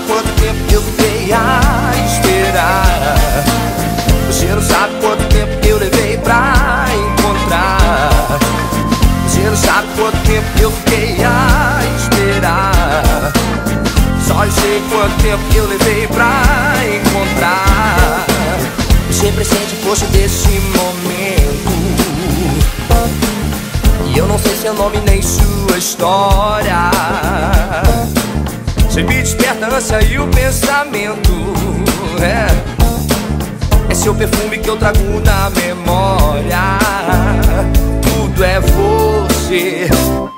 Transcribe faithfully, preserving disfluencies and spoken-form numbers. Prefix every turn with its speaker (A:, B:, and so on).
A: quanto tempo eu fiquei a esperar. Você não sabe quanto tempo eu levei pra encontrar. Você não sabe quanto tempo eu fiquei a esperar. Só eu sei quanto tempo eu levei pra encontrar. Você pressente fosse desse momento, e eu não sei seu nome nem sua história. Você me desperta a ânsia e o pensamento. É, é seu perfume que eu trago na memória. Tudo é você.